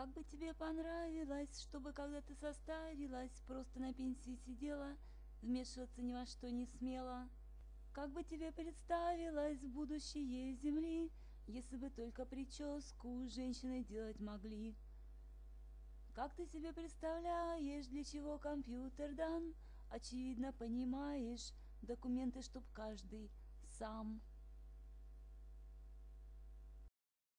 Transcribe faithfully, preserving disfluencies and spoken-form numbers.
Как бы тебе понравилось, чтобы когда ты состарилась, просто на пенсии сидела, вмешиваться ни во что не смела? Как бы тебе представилось будущее земли, если бы только прическу женщины делать могли? Как ты себе представляешь, для чего компьютер дан? Очевидно, понимаешь, документы, чтоб каждый сам